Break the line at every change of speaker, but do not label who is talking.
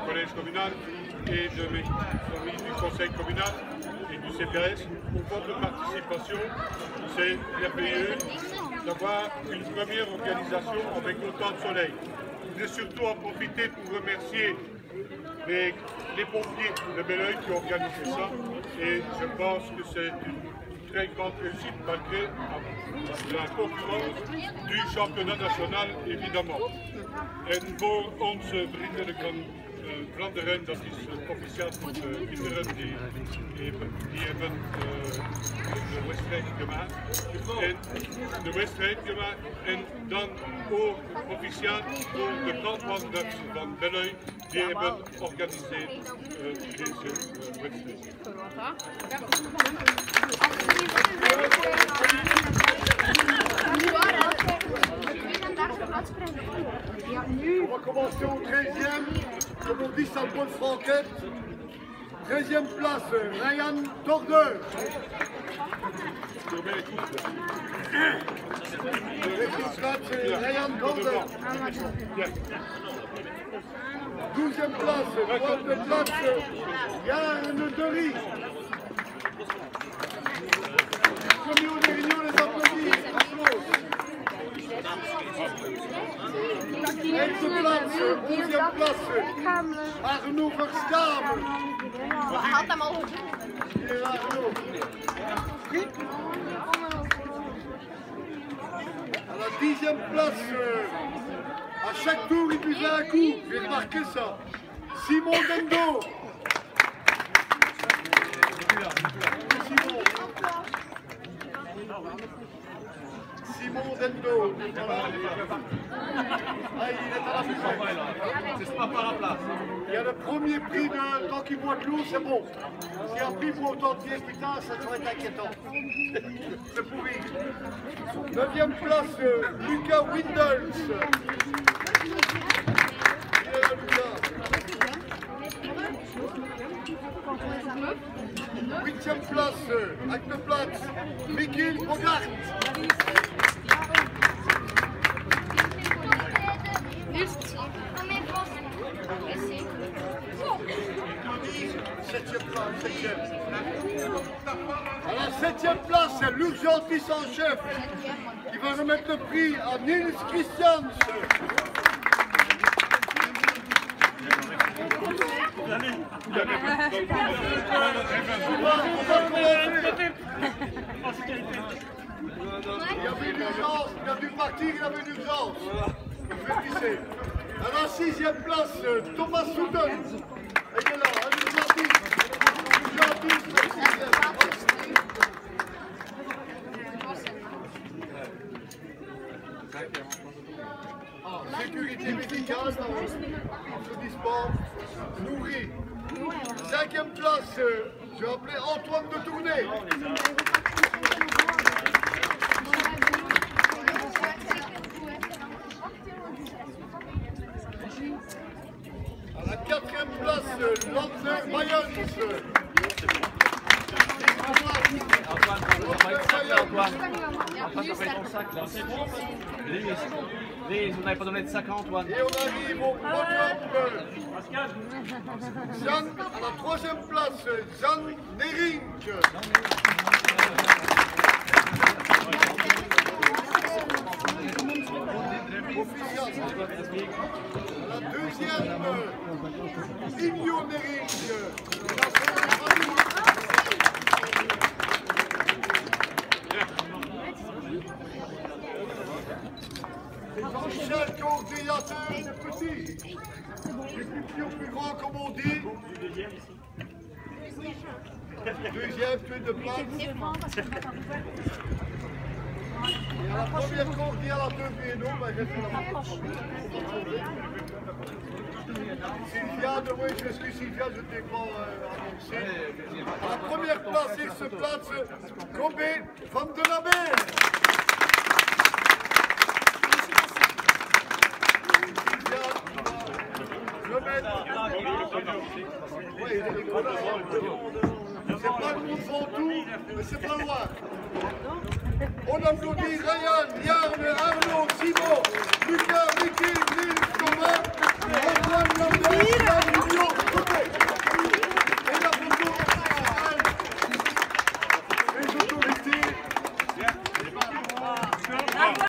collège communal et de mes amis du conseil communal et du CPS pour votre participation. C'est merveilleux d'avoir une première organisation avec autant de soleil. Je voudrais surtout en profiter pour remercier les pompiers de Belleuil qui ont organisé ça et je pense que c'est une très grande réussite malgré la concurrence du championnat national évidemment. En voor ons vrienden Vlaanderen, dat is provinciaal voor kinderen die hebben de wedstrijd gemaakt. En dan ook provinciaal voor de brandwanders van Belleuil, die hebben georganiseerd deze wedstrijd.
On va commencer au 13e, comme on dit, ça bonne franquette. 13e place, Ryan Tordeur. C'est Ryan Tordeur. 12e place, troisième place, Yann Dery. Premier au Dérignon, les applaudissements. Eerste plaats, 11e place, Arnaud Verstappen.
Had hem al.
Hier Arnaud. À la 10e place, à chaque tour il buvait un coup, j'ai remarqué ça. Simon Dendo. Simon Dendo. Ah, il est à la fin.
C'est pas par la place.
Il y a le premier prix de tant qu'il boit de l'eau, c'est bon. Si un prix pour autant de pieds, putain, ça devrait être inquiétant. C'est pourri. 9e place, Lucas Windels. Il est là, Lucas. 8e place, Acteplatz, Mikil Bogart. 7e place, 7e. À la 7e place, c'est l'urgentiste en chef qui va remettre le prix à Nils Christians. Il y avait une urgence, il a dû partir, il avait une urgence. Je vais pisser. À la 6e place, Thomas Souden. Il est là, un urgentiste. Sécurité médicale, applaudissements, nourri. 5e place, je vais appeler Antoine de Tournai. À la 4e place, Lanzer Mayens.
Antoine, ça fait ton sac là. Lise, vous n'avez pas donné de sac à Antoine.
Et on arrive au podium. Jeanne, à la 3e place, Jeanne Nerink. À la 2e, Igno Nerink. Jean-Michel, coordinateur des petits. Les plus petits aux plus grands, comme on dit. Deuxième, tué de place. Et à la première course, il y a la 2 vélos, ben j'ai fait la Sylvia, de moi, je suis Sylvia, je t'ai pas annoncé. À la première place, il se place Gobé, femme de la mer. C'est pas le monde Ventoux, mais c'est pas loin. On applaudit Ryan, Yarn, Arnaud, Simon, Lucas, Mickey, Nils, Thomas, Antoine, Lambert.